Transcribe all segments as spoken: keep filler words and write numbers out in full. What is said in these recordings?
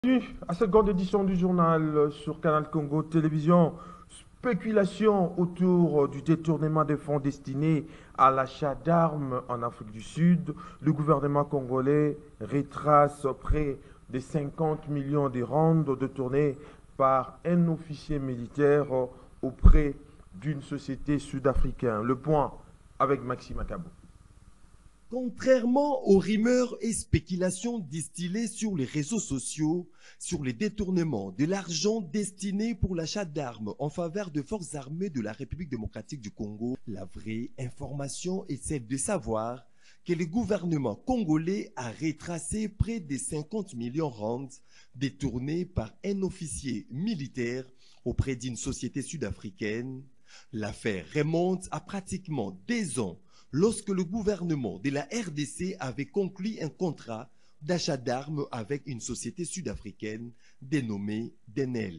Bienvenue à cette grande édition du journal sur Canal Congo Télévision. Spéculation autour du détournement des fonds destinés à l'achat d'armes en Afrique du Sud. Le gouvernement congolais retrace près de cinquante millions de rand détournés par un officier militaire auprès d'une société sud-africaine. Le point avec Maxime Akabo. Contrairement aux rumeurs et spéculations distillées sur les réseaux sociaux sur les détournements de l'argent destiné pour l'achat d'armes en faveur de forces armées de la République démocratique du Congo, la vraie information est celle de savoir que le gouvernement congolais a retracé près de cinquante millions rand détournés par un officier militaire auprès d'une société sud-africaine. L'affaire remonte à pratiquement deux ans lorsque le gouvernement de la R D C avait conclu un contrat d'achat d'armes avec une société sud-africaine dénommée Denel.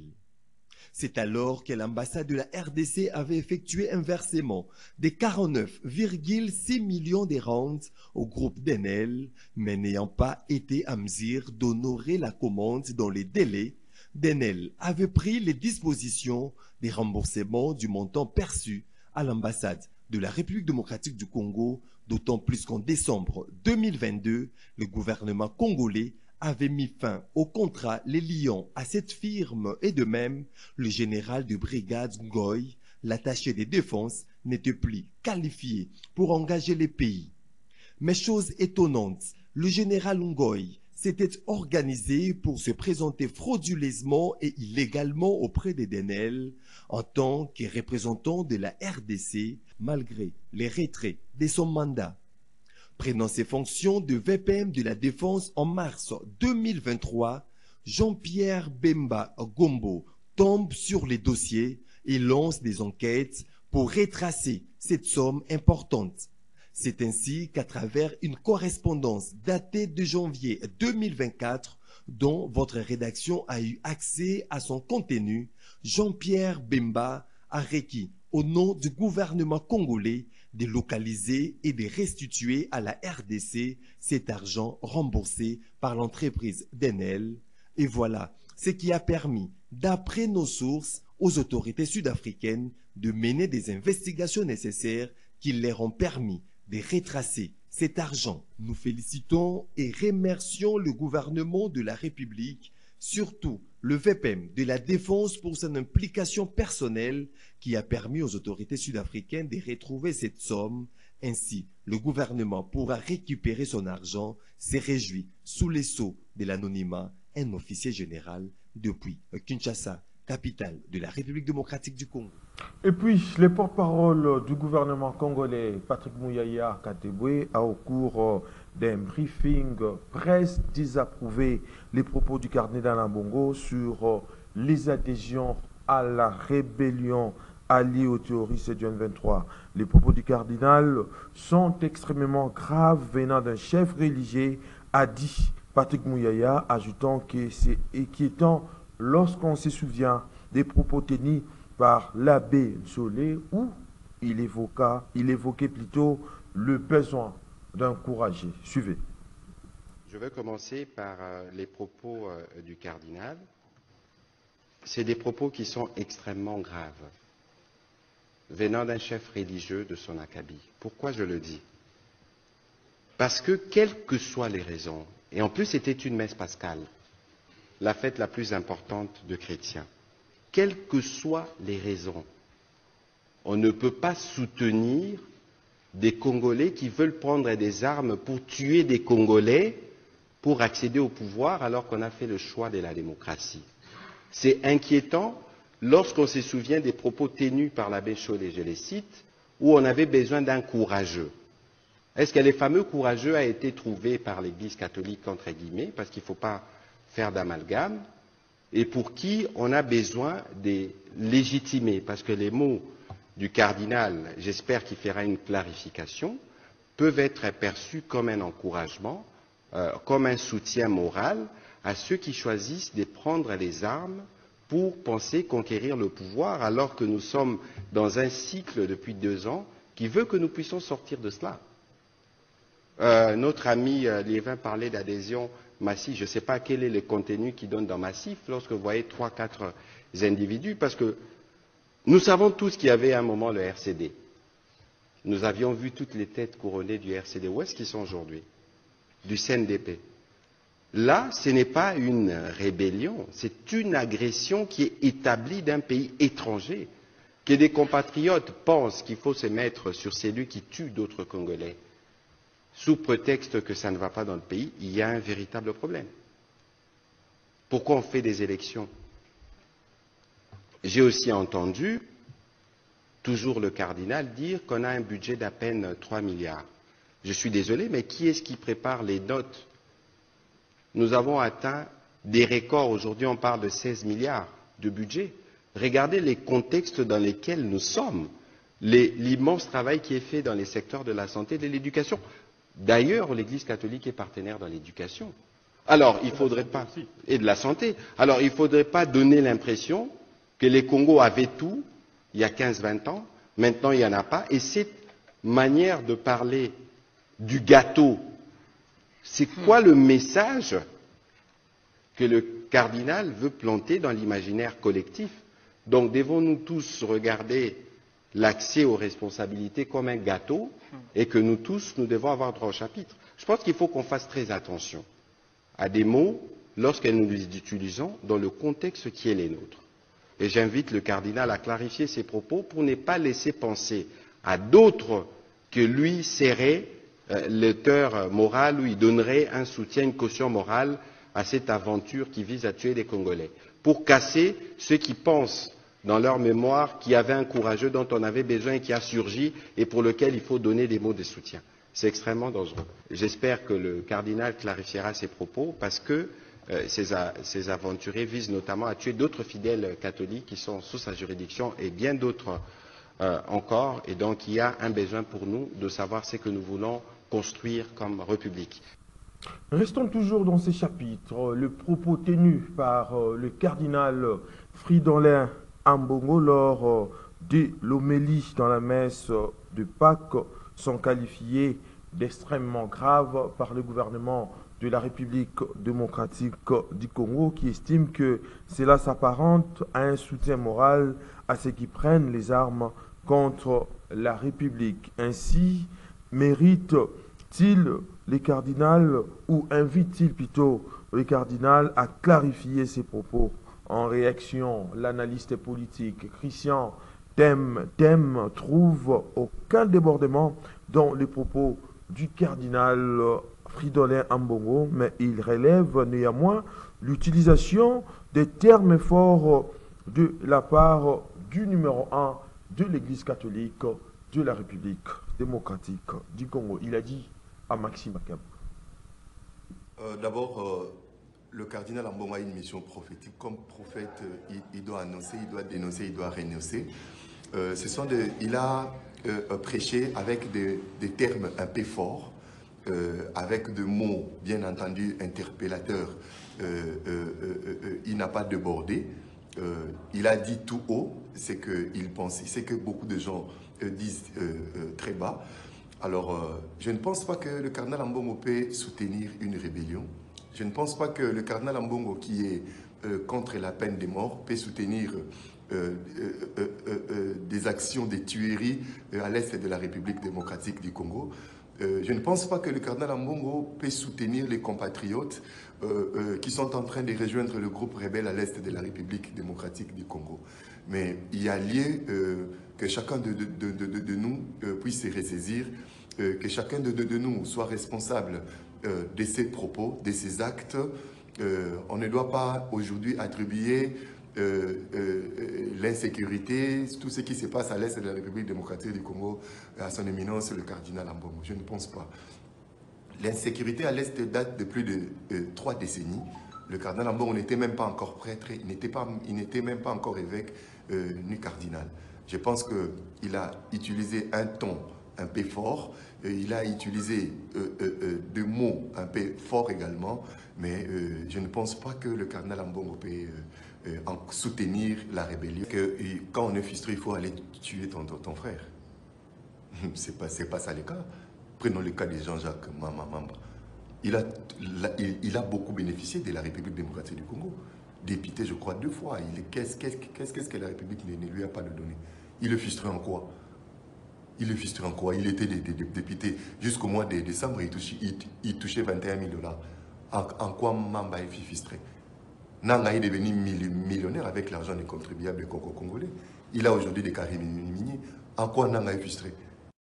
C'est alors que l'ambassade de la R D C avait effectué un versement de quarante-neuf virgule six millions de rand au groupe Denel, mais n'ayant pas été à mesure d'honorer la commande dans les délais, Denel avait pris les dispositions des remboursements du montant perçu à l'ambassade de la République démocratique du Congo, d'autant plus qu'en décembre deux mille vingt-deux, le gouvernement congolais avait mis fin au contrat les liant à cette firme et de même, le général de brigade Ngoy, l'attaché des défenses, n'était plus qualifié pour engager les pays. Mais chose étonnante, le général Ngoy s'était organisé pour se présenter frauduleusement et illégalement auprès des Denel en tant que représentant de la R D C malgré les retraits de son mandat. Prenant ses fonctions de V P M de la Défense en mars deux mille vingt-trois, Jean-Pierre Bemba Gombo tombe sur les dossiers et lance des enquêtes pour retracer cette somme importante. C'est ainsi qu'à travers une correspondance datée de janvier deux mille vingt-quatre, dont votre rédaction a eu accès à son contenu, Jean-Pierre Bemba a requis, au nom du gouvernement congolais, de localiser et de restituer à la R D C cet argent remboursé par l'entreprise Denel. Et voilà ce qui a permis, d'après nos sources, aux autorités sud-africaines de mener des investigations nécessaires qui leur ont permis de retracer cet argent. Nous félicitons et remercions le gouvernement de la République, surtout le V P M de la Défense pour son implication personnelle qui a permis aux autorités sud-africaines de retrouver cette somme. Ainsi, le gouvernement pourra récupérer son argent, s'est réjoui sous les sceaux de l'anonymat un officier général depuis Kinshasa, capitale de la République démocratique du Congo. Et puis, le porte-parole du gouvernement congolais, Patrick Mouyaya Katebwe, a au cours d'un briefing presse désapprouvé les propos du cardinal Ambongo sur les adhésions à la rébellion alliée aux terroristes du M vingt-trois. Les propos du cardinal sont extrêmement graves venant d'un chef religieux, a dit Patrick Mouyaya, ajoutant que c'est inquiétant lorsqu'on se souvient des propos tenus par l'abbé Solé, où il, évoqua, il évoquait plutôt le besoin d'encourager. Suivez. Je vais commencer par euh, les propos euh, du cardinal. C'est des propos qui sont extrêmement graves, venant d'un chef religieux de son acabit. Pourquoi je le dis? Parce que, quelles que soient les raisons, et en plus c'était une messe pascale, la fête la plus importante de chrétiens, quelles que soient les raisons, on ne peut pas soutenir des Congolais qui veulent prendre des armes pour tuer des Congolais pour accéder au pouvoir alors qu'on a fait le choix de la démocratie. C'est inquiétant lorsqu'on se souvient des propos tenus par l'abbé Cholé, je les cite, où on avait besoin d'un courageux. Est-ce que les fameux courageux a été trouvé par l'Église catholique, entre guillemets, parce qu'il ne faut pas faire d'amalgame, et pour qui on a besoin de légitimer, parce que les mots du cardinal, j'espère qu'il fera une clarification, peuvent être perçus comme un encouragement, euh, comme un soutien moral à ceux qui choisissent de prendre les armes pour penser conquérir le pouvoir, alors que nous sommes dans un cycle depuis deux ans qui veut que nous puissions sortir de cela. Euh, notre ami euh, Liévin parlait d'adhésion Massif. Je ne sais pas quel est le contenu qu'ils donnent dans Massif lorsque vous voyez trois, quatre individus, parce que nous savons tous qu'il y avait à un moment le R C D. Nous avions vu toutes les têtes couronnées du R C D. Où est-ce qu'ils sont aujourd'hui? Du C N D P. Là, ce n'est pas une rébellion, c'est une agression qui est établie d'un pays étranger. Que des compatriotes pensent qu'il faut se mettre sur celui qui tue d'autres Congolais, sous prétexte que ça ne va pas dans le pays, il y a un véritable problème. Pourquoi on fait des élections? J'ai aussi entendu, toujours le cardinal, dire qu'on a un budget d'à peine trois milliards. Je suis désolé, mais qui est-ce qui prépare les notes? Nous avons atteint des records. Aujourd'hui, on parle de seize milliards de budget. Regardez les contextes dans lesquels nous sommes, l'immense travail qui est fait dans les secteurs de la santé et de l'éducation. D'ailleurs, l'Église catholique est partenaire dans l'éducation. Alors, il faudrait pas, et de la santé. Alors, il ne faudrait pas donner l'impression que les Congos avaient tout il y a quinze vingt ans, maintenant il n'y en a pas. Et cette manière de parler du gâteau, c'est quoi le message que le cardinal veut planter dans l'imaginaire collectif? Donc, devons-nous tous regarder l'accès aux responsabilités comme un gâteau et que nous tous, nous devons avoir droit au chapitre? Je pense qu'il faut qu'on fasse très attention à des mots lorsque nous les utilisons dans le contexte qui est le nôtre. Et j'invite le cardinal à clarifier ses propos pour ne pas laisser penser à d'autres que lui serait euh, l'auteur moral ou il donnerait un soutien, une caution morale à cette aventure qui vise à tuer des Congolais, pour casser ceux qui pensent dans leur mémoire qu'il y avait un courageux dont on avait besoin et qui a surgi et pour lequel il faut donner des mots de soutien. C'est extrêmement dangereux. J'espère que le cardinal clarifiera ses propos parce que euh, ces, a, ces aventuriers visent notamment à tuer d'autres fidèles catholiques qui sont sous sa juridiction et bien d'autres euh, encore. Et donc il y a un besoin pour nous de savoir ce que nous voulons construire comme République. Restons toujours dans ces chapitres. Le propos tenu par euh, le cardinal Fridolin Ambongo lors euh, de l'homélie dans la messe de Pâques sont qualifiés d'extrêmement graves par le gouvernement de la République démocratique du Congo qui estime que cela s'apparente à un soutien moral à ceux qui prennent les armes contre la République. Ainsi, mérite-t-il les cardinals ou invite-t-il plutôt le cardinal à clarifier ses propos? En réaction, l'analyste politique Christian Thème, Thème trouve aucun débordement dans les propos du cardinal Fridolin Ambongo, mais il relève néanmoins l'utilisation des termes forts de la part du numéro un de l'Église catholique de la République démocratique du Congo. Il a dit à Maxime Akab. Euh, D'abord, euh, le cardinal Ambongo a une mission prophétique. Comme prophète, euh, il, il doit annoncer, il doit dénoncer, il doit renoncer. Euh, ce sont des, il a euh, prêché avec des, des termes un peu forts, euh, avec des mots, bien entendu, interpellateurs. Euh, euh, euh, euh, il n'a pas débordé. Euh, il a dit tout haut ce qu'il pensait, ce que beaucoup de gens euh, disent euh, euh, très bas. Alors, euh, je ne pense pas que le cardinal Ambongo peut soutenir une rébellion. Je ne pense pas que le cardinal Ambongo, qui est euh, contre la peine de mort, peut soutenir euh, euh, euh, euh, euh, des actions, des tueries euh, à l'est de la République démocratique du Congo. Euh, je ne pense pas que le cardinal Ambongo peut soutenir les compatriotes euh, euh, qui sont en train de rejoindre le groupe rebelle à l'est de la République démocratique du Congo. Mais il y a lieu euh, que chacun de, de, de, de, de nous euh, puisse se ressaisir, euh, que chacun de, de, de nous soit responsable euh, de ses propos, de ses actes. Euh, on ne doit pas aujourd'hui attribuer euh, euh, l'insécurité, tout ce qui se passe à l'est de la République démocratique du Congo à son éminence, le cardinal Ambongo. Je ne pense pas. L'insécurité à l'est date de plus de euh, trois décennies. Le cardinal Ambongo n'était même pas encore prêtre, il n'était pas, il n'était même pas encore évêque euh, ni cardinal. Je pense qu'il a utilisé un ton un peu fort, euh, il a utilisé euh, euh, euh, des mots un peu forts également, mais euh, je ne pense pas que le cardinal Ambongo peut euh, euh, en soutenir la rébellion. Que, quand on est frustré, il faut aller tuer ton, ton, ton frère. Ce n'est pas, c'est pas ça le cas. Prenons le cas de Jean-Jacques Mamba. il a, il, il a beaucoup bénéficié de la République démocratique du Congo. Député, je crois, deux fois. Qu'est-ce qu'est-ce, qu'est-ce, qu'est-ce que la République ne, ne lui a pas donné? Il le frustrait en quoi? Il le frustrait en quoi? Il était des, des, des députés. Jusqu'au mois de décembre, il touchait, il, il touchait vingt et un mille dollars. En, en quoi Mamba est frustré? Nanga est devenu millionnaire avec l'argent des contribuables congolais. Il a aujourd'hui des carrières minières. En quoi Nanga est frustré?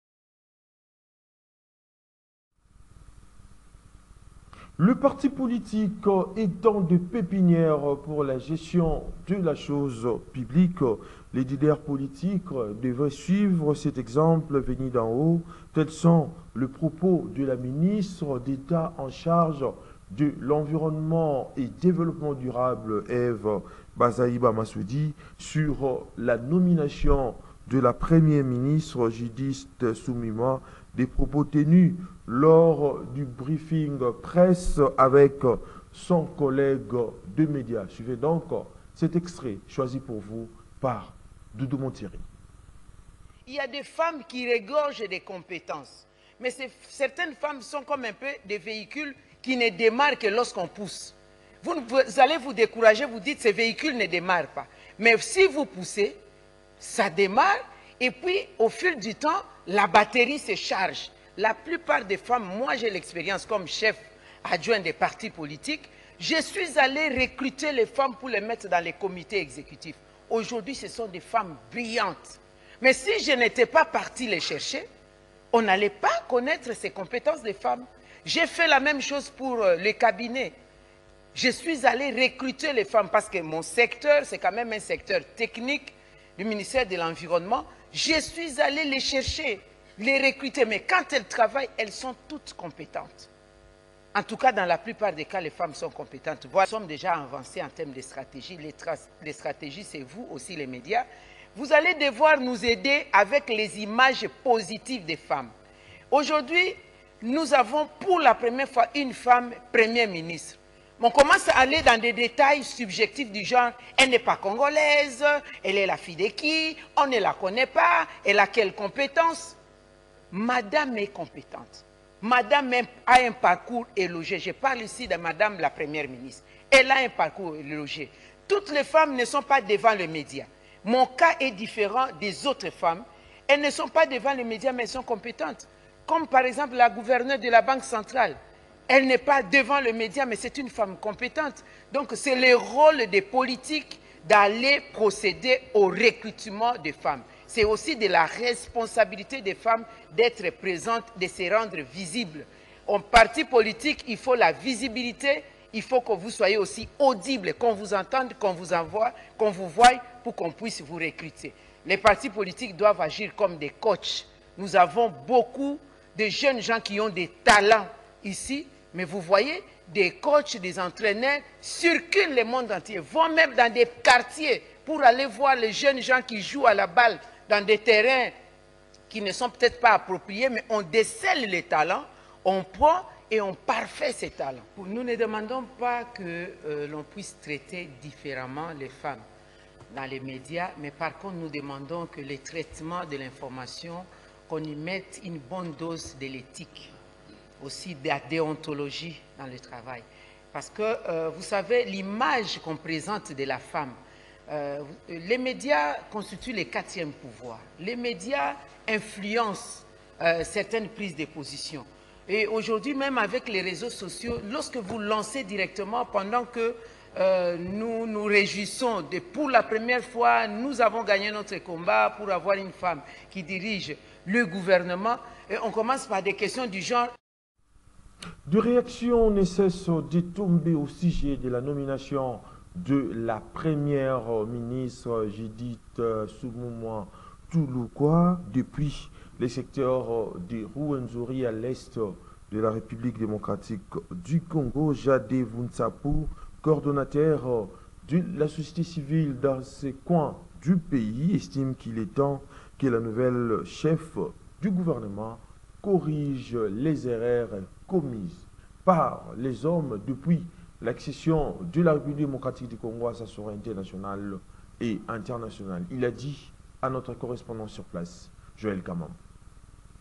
Le parti politique étant de pépinière pour la gestion de la chose publique, les leaders politiques devraient suivre cet exemple venu d'en haut. Tels sont les propos de la ministre d'État en charge de l'environnement et développement durable, Eve Bazaïba Massoudi, sur la nomination de la première ministre Judith Soumima, des propos tenus lors du briefing presse avec son collègue de médias. Suivez donc cet extrait choisi pour vous par Doudou Montieri. Il y a des femmes qui regorgent des compétences, mais certaines femmes sont comme un peu des véhicules qui ne démarrent que lorsqu'on pousse. Vous, vous allez vous décourager, vous dites ces véhicules ne démarrent pas. Mais si vous poussez, ça démarre et puis au fil du temps, la batterie se charge. La plupart des femmes, moi j'ai l'expérience comme chef adjoint des partis politiques, je suis allé recruter les femmes pour les mettre dans les comités exécutifs. Aujourd'hui, ce sont des femmes brillantes. Mais si je n'étais pas parti les chercher, on n'allait pas connaître ces compétences des femmes. J'ai fait la même chose pour euh, les cabinets. Je suis allé recruter les femmes parce que mon secteur, c'est quand même un secteur technique du ministère de l'Environnement. Je suis allé les chercher, les recruter. Mais quand elles travaillent, elles sont toutes compétentes. En tout cas, dans la plupart des cas, les femmes sont compétentes. Nous sommes déjà avancés en termes de stratégie. Les, les stratégies, c'est vous aussi, les médias. Vous allez devoir nous aider avec les images positives des femmes. Aujourd'hui, nous avons pour la première fois une femme première ministre. On commence à aller dans des détails subjectifs du genre, elle n'est pas congolaise, elle est la fille de qui, on ne la connaît pas, elle a quelle compétence? Madame est compétente. Madame a un parcours élogieux. Je parle ici de Madame la Première ministre. Elle a un parcours élogieux. Toutes les femmes ne sont pas devant les médias. Mon cas est différent des autres femmes. Elles ne sont pas devant les médias, mais elles sont compétentes. Comme par exemple la gouverneure de la Banque centrale. Elle n'est pas devant le média, mais c'est une femme compétente. Donc c'est le rôle des politiques d'aller procéder au recrutement des femmes. C'est aussi de la responsabilité des femmes d'être présentes, de se rendre visibles. En parti politique, il faut la visibilité, il faut que vous soyez aussi audible, qu'on vous entende, qu'on vous envoie, qu'on vous voie pour qu'on puisse vous recruter. Les partis politiques doivent agir comme des coachs. Nous avons beaucoup de jeunes gens qui ont des talents ici, mais vous voyez, des coachs, des entraîneurs circulent le monde entier, vont même dans des quartiers pour aller voir les jeunes gens qui jouent à la balle dans des terrains qui ne sont peut-être pas appropriés, mais on décèle les talents, on prend et on parfait ces talents. Nous ne demandons pas que euh, l'on puisse traiter différemment les femmes dans les médias, mais par contre nous demandons que les traitements de l'information, qu'on y mette une bonne dose de l'éthique, aussi de la déontologie dans le travail. Parce que, euh, vous savez, l'image qu'on présente de la femme, euh, les médias constituent le quatrième pouvoir. Les médias influencent euh, certaines prises de position. Et aujourd'hui, même avec les réseaux sociaux, lorsque vous lancez directement, pendant que euh, nous nous réjouissons de, pour la première fois, nous avons gagné notre combat pour avoir une femme qui dirige le gouvernement, et on commence par des questions du genre. De réactions ne cessent de tomber au sujet de la nomination de la première ministre Judith Soumima Touloukwa depuis les secteurs de Rwenzori à l'est de la République démocratique du Congo. Jade Vuntsapu, coordonnateur de la société civile dans ces coins du pays, estime qu'il est temps que la nouvelle chef du gouvernement corrige les erreurs commises par les hommes depuis l'accession de la République démocratique du Congo à sa souveraineté nationale et internationale. Il a dit à notre correspondant sur place, Joël Kamam.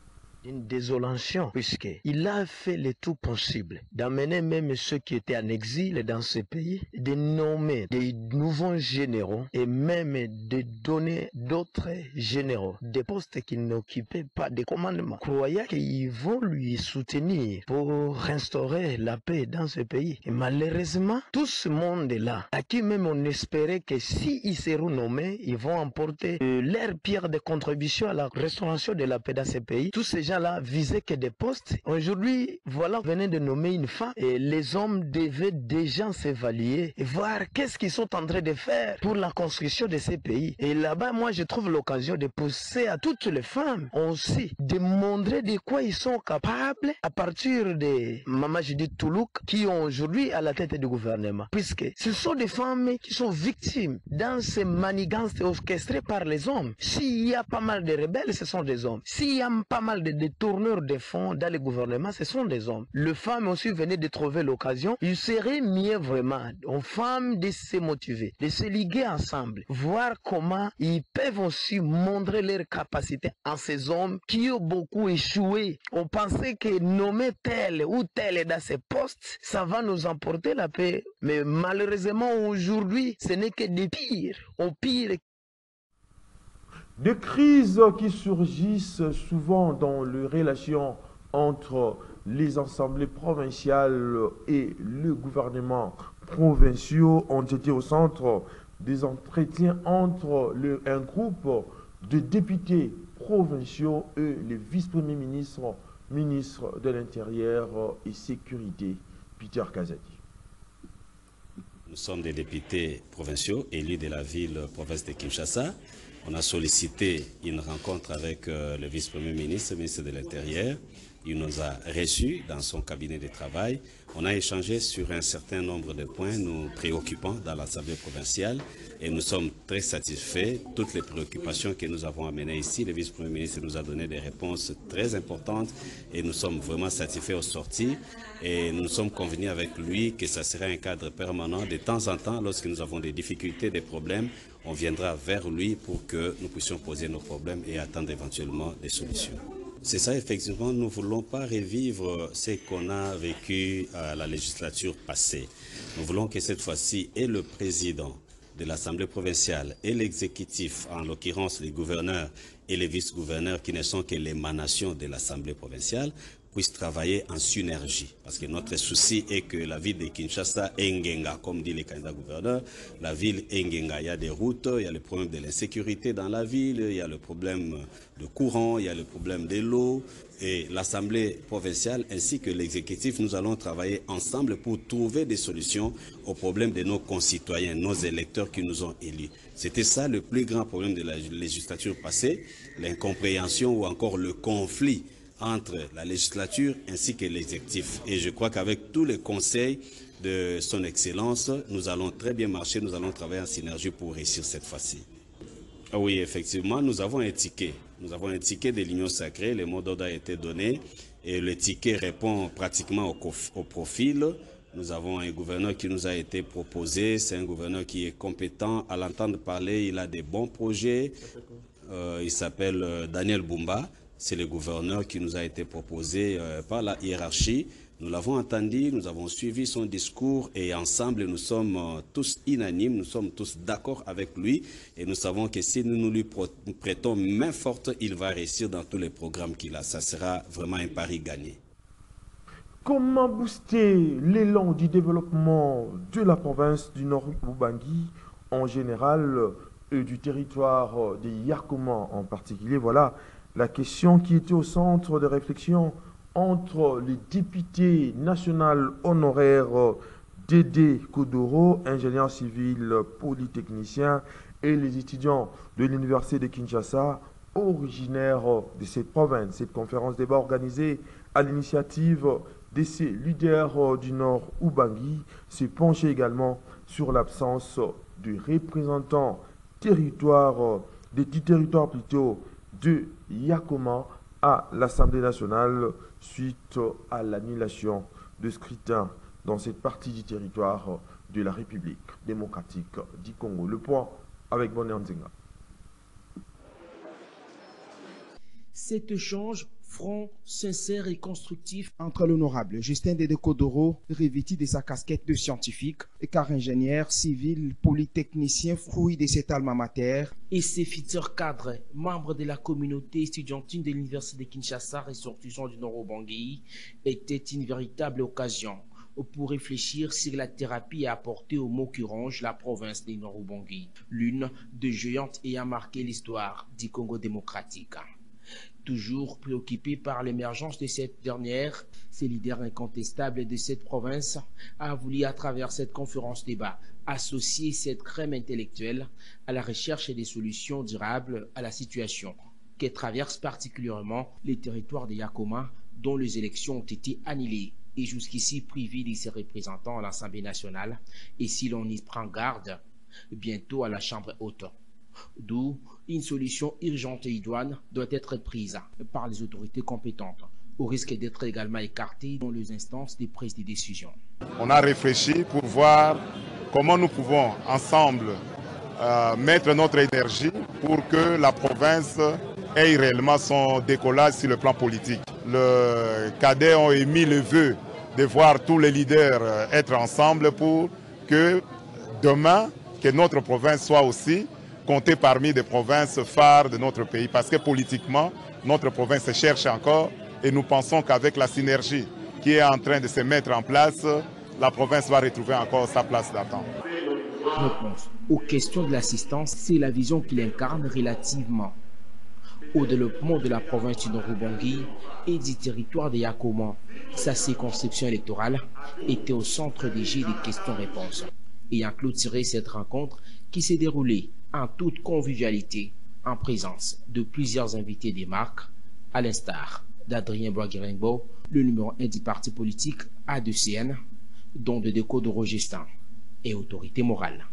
une désolation, puisqu'il a fait le tout possible d'amener même ceux qui étaient en exil dans ce pays, de nommer des nouveaux généraux et même de donner d'autres généraux des postes qu'ils n'occupaient pas de commandement, croyant qu'ils vont lui soutenir pour restaurer la paix dans ce pays. Et malheureusement, tout ce monde-là, à qui même on espérait que s'ils seront nommés, ils vont emporter euh, leur pierre de contribution à la restauration de la paix dans ce pays. Tous ces gens-là visaient que des postes. Aujourd'hui, voilà, vous venez de nommer une femme et les hommes devaient déjà s'évaluer et voir qu'est-ce qu'ils sont en train de faire pour la construction de ces pays. Et là-bas, moi, je trouve l'occasion de pousser à toutes les femmes aussi, de montrer de quoi ils sont capables à partir de Mama Judith Toulouk, qui ont aujourd'hui à la tête du gouvernement. Puisque ce sont des femmes qui sont victimes dans ces manigances orchestrées par les hommes. S'il y a pas mal de rebelles, ce sont des hommes. S'il y a pas mal de détourneurs de fonds dans le gouvernement, ce sont des hommes. Les femmes aussi venaient de trouver l'occasion. Il serait mieux vraiment aux femmes de se motiver, de se liguer ensemble, voir comment ils peuvent aussi montrer leur capacité à ces hommes qui ont beaucoup échoué. On pensait que nommer tel ou tel dans ces postes, ça va nous emporter la paix. Mais malheureusement, aujourd'hui, ce n'est que des pires, au pire. Des crises qui surgissent souvent dans les relations entre les assemblées provinciales et le gouvernement provinciaux ont été au centre des entretiens entre le, un groupe de députés provinciaux et les vice-premiers ministres, ministres de l'Intérieur et Sécurité, Peter Kazadi. Nous sommes des députés provinciaux élus de la ville province de Kinshasa. On a sollicité une rencontre avec euh, le vice-premier ministre, ministre de l'Intérieur. Il nous a reçus dans son cabinet de travail. On a échangé sur un certain nombre de points nous préoccupants dans l'Assemblée provinciale et nous sommes très satisfaits. Toutes les préoccupations que nous avons amenées ici, le vice-premier ministre nous a donné des réponses très importantes et nous sommes vraiment satisfaits aux sorties. Et nous sommes convenus avec lui que ça sera un cadre permanent. De temps en temps, lorsque nous avons des difficultés, des problèmes, on viendra vers lui pour que nous puissions poser nos problèmes et attendre éventuellement des solutions. C'est ça, effectivement, nous ne voulons pas revivre ce qu'on a vécu à la législature passée. Nous voulons que cette fois-ci, et le président de l'Assemblée provinciale et l'exécutif, en l'occurrence les gouverneurs et les vice-gouverneurs qui ne sont que l'émanation de l'Assemblée provinciale, puissent travailler en synergie. Parce que notre souci est que la ville de Kinshasa est Ngenga, comme dit les candidats gouverneurs. La ville est Ngenga. Il y a des routes, il y a le problème de l'insécurité dans la ville, il y a le problème de courant, il y a le problème de l'eau. Et l'Assemblée provinciale ainsi que l'exécutif, nous allons travailler ensemble pour trouver des solutions aux problèmes de nos concitoyens, nos électeurs qui nous ont élus. C'était ça le plus grand problème de la législature passée, l'incompréhension ou encore le conflit entre la législature ainsi que l'exécutif. Et je crois qu'avec tous les conseils de son Excellence, nous allons très bien marcher, nous allons travailler en synergie pour réussir cette fois-ci. Ah oui, effectivement, nous avons un ticket. Nous avons un ticket de l'Union sacrée, le mot d'ordre a été donné et le ticket répond pratiquement au, au profil. Nous avons un gouverneur qui nous a été proposé, c'est un gouverneur qui est compétent à l'entendre parler, il a des bons projets, euh, il s'appelle euh, Daniel Bumba. C'est le gouverneur qui nous a été proposé euh, par la hiérarchie. Nous l'avons entendu, nous avons suivi son discours et ensemble nous sommes euh, tous unanimes, nous sommes tous d'accord avec lui et nous savons que si nous nous lui prêtons main forte, il va réussir dans tous les programmes qu'il a. Ça sera vraiment un pari gagné. Comment booster l'élan du développement de la province du Nord-Ubangi en général et du territoire des Yakoma en particulier? Voilà la question qui était au centre de réflexion entre les députés nationaux honoraires Dédé Kodoro, ingénieur civil polytechnicien, et les étudiants de l'université de Kinshasa, originaires de cette province. Cette conférence débat organisée à l'initiative de ces leaders du Nord Ubangi s'est penchée également sur l'absence de représentants territoire, des territoires plutôt de Yakoma à l'Assemblée nationale suite à l'annulation de scrutin dans cette partie du territoire de la République démocratique du Congo. Le point avec Bonnet Nzenga. Cet échange front sincère et constructif entre l'honorable Justin Dédé-Kodoro, revêtu de sa casquette de scientifique, car ingénieur civil polytechnicien fruit de cet alma mater, et ses futurs cadres, membres de la communauté estudiantine de l'Université de Kinshasa, ressortissants du Nord-Ubangi, était une véritable occasion pour réfléchir sur la thérapie à apporter aux maux qui rongent la province des Nord-Ubangi, l'une des géantes ayant marqué l'histoire du Congo démocratique. Toujours préoccupé par l'émergence de cette dernière, ce leader incontestable de cette province a voulu à travers cette conférence débat associer cette crème intellectuelle à la recherche des solutions durables à la situation que traversent particulièrement les territoires de Yakoma dont les élections ont été annulées et jusqu'ici privé de ses représentants à l'Assemblée nationale et si l'on y prend garde, bientôt à la Chambre haute. D'où une solution urgente et idoine doit être prise par les autorités compétentes, au risque d'être également écartée dans les instances de prise de décision. On a réfléchi pour voir comment nous pouvons ensemble euh, mettre notre énergie pour que la province ait réellement son décollage sur le plan politique. Le cadet ont émis le vœu de voir tous les leaders être ensemble pour que demain, que notre province soit aussi comptée parmi des provinces phares de notre pays. Parce que politiquement, notre province se cherche encore et nous pensons qu'avec la synergie qui est en train de se mettre en place, la province va retrouver encore sa place d'attente. Réponse aux questions de l'assistance, c'est la vision qu'il incarne relativement au développement de la province du Nord-Ubangi et du territoire de Yakoma. Sa circonscription électorale était au centre des jeux des questions-réponses. Ayant clôturé cette rencontre qui s'est déroulée en toute convivialité, en présence de plusieurs invités des marques, à l'instar d'Adrien Boaguerengbo, le numéro un du parti politique A deux C N, dont de déco de Rogestan et autorité morale.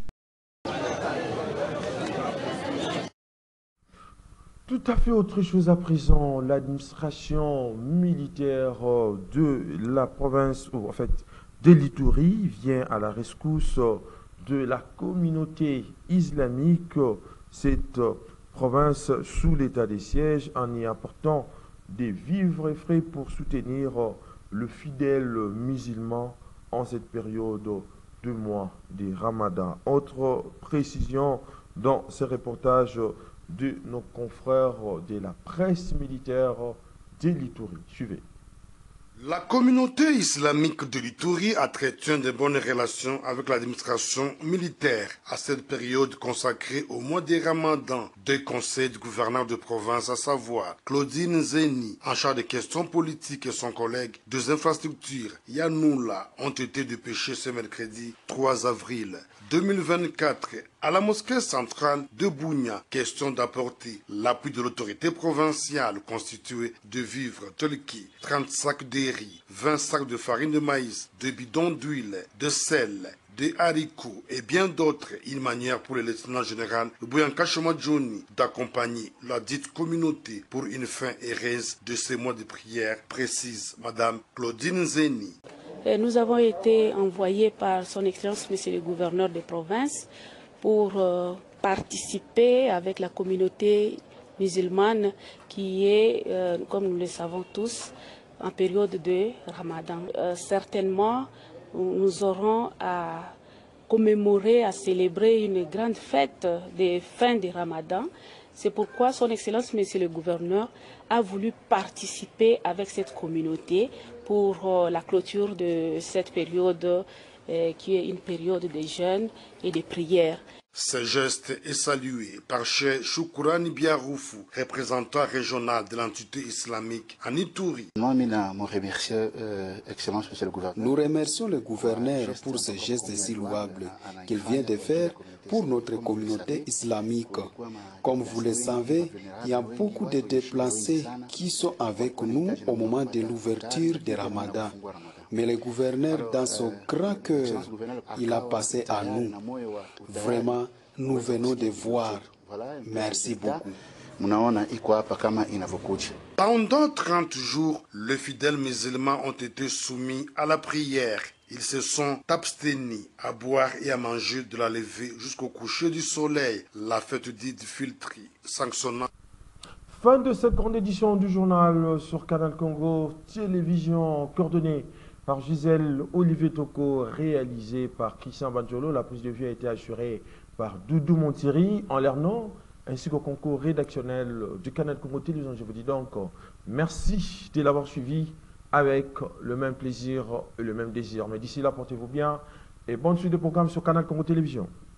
Tout à fait autre chose à présent. L'administration militaire de la province, ou en fait de l'Ituri, vient à la rescousse de la communauté islamique, cette province sous l'état de siège, en y apportant des vivres et frais pour soutenir le fidèle musulman en cette période de mois de Ramadan. Autre précision dans ce reportage de nos confrères de la presse militaire de l'Ituri. Suivez. La communauté islamique de l'Ituri entretient de bonnes relations avec l'administration militaire à cette période consacrée au mois de Ramadan. Deux conseils du gouverneur de province, à savoir Claudine Zeni, en charge des questions politiques, et son collègue des infrastructures, Yanoula, ont été dépêchés ce mercredi trois avril deux mille vingt-quatre à la mosquée centrale de Bounia, question d'apporter l'appui de l'autorité provinciale constituée de vivres tels que trente sacs de riz, vingt sacs de farine de maïs, de bidons d'huile, de sel, de haricots et bien d'autres, une manière pour le lieutenant général Bouyanka Johnny d'accompagner la dite communauté pour une fin heureuse de ces mois de prière, précise Madame Claudine Zeni. Nous avons été envoyés par son Excellence Monsieur le Gouverneur de province pour euh, participer avec la communauté musulmane qui est, euh, comme nous le savons tous, en période de Ramadan. Euh, certainement, nous aurons à commémorer, à célébrer une grande fête de fin de Ramadan. C'est pourquoi son Excellence Monsieur le Gouverneur a voulu participer avec cette communauté pour euh, la clôture de cette période euh, qui est une période de jeûne et de prière. Ce geste est salué par Cheikh Choukourani Biaroufou, représentant régional de l'entité islamique en Ituri. Nous remercions le gouverneur pour ce geste si louable qu'il vient de faire pour notre communauté islamique. Comme vous le savez, il y a beaucoup de déplacés qui sont avec nous au moment de l'ouverture de Ramadan. Mais le gouverneur, dans son grand cœur, il a passé à nous. Vraiment, nous venons de voir. Merci beaucoup. Pendant trente jours, les fidèles musulmans ont été soumis à la prière. Ils se sont abstenus à boire et à manger de la levée jusqu'au coucher du soleil. La fête dite Filtri, sanctionnant. Fin de cette grande édition du journal sur Canal Congo Télévision, coordonnée par Gisèle Olivier Toko, réalisée par Christian Banjolo. La prise de vue a été assurée par Doudou Montiri en Lernon, ainsi qu'au concours rédactionnel du Canal Congo Télévision. Je vous dis donc merci de l'avoir suivi avec le même plaisir et le même désir. Mais d'ici là, portez-vous bien et bonne suite de programme sur Canal Congo Télévision.